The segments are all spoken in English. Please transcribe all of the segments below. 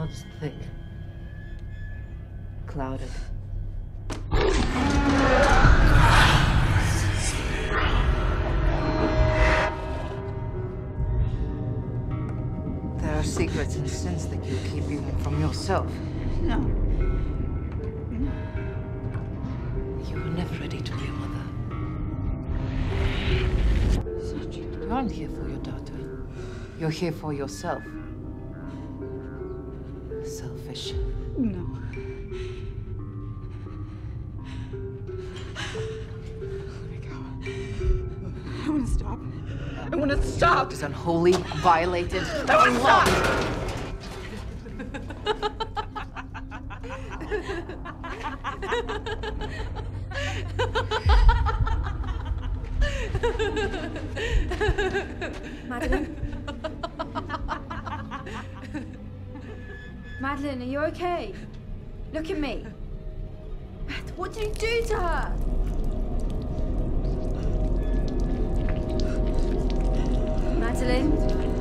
clouds thick, clouded. There are secrets and sins that you keep even from yourself. No. You were never ready to be a mother. You aren't here for your daughter. You're here for yourself. Selfish. No. I want to stop. I want to stop. It is unholy, violated. I want to stop. Madeline? Madeline, are you okay? Look at me. What did you do to her? Madeline?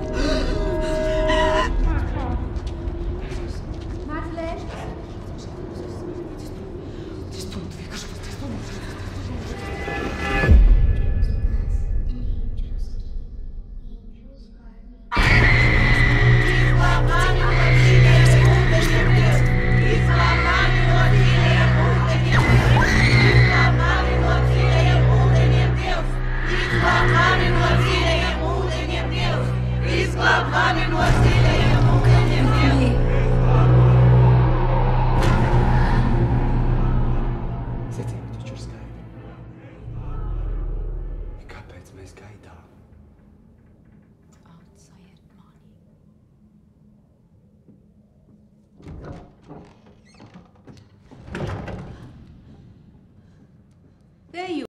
Madeline? Sitting.